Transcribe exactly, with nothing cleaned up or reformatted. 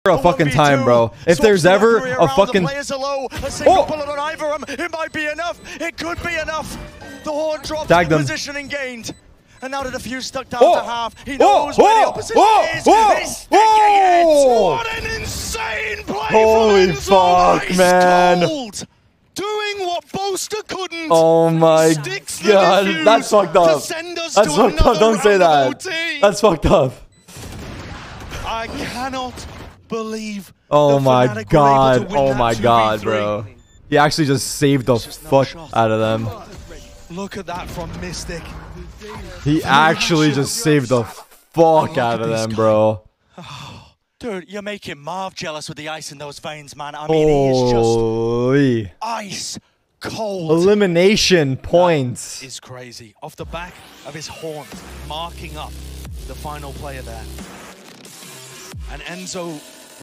a fucking time, bro. If there's ever a fucking oh, it might be enough. It could be enough. The horn dropped, positioning gained. And now that a few stuck down oh, to half, he knows oh, where the opposition oh, is. Oh, He's sticking oh, it. What an insane play! Holy from fuck, man! Cold. Doing what Boaster couldn't. Oh my god, that's fucked up. That's fucked up. Don't say that. That's fucked up. I cannot believe. Oh my god. Oh my god, bro. He actually just saved the fuck out of them. Look at that from Mystic. He actually just saved the fuck out of them, bro. Dude, you're making Marv jealous with the ice in those veins, man. I mean, he is just ice cold. Elimination points. That is crazy. Off the back of his horn, marking up the final player there. And Enzo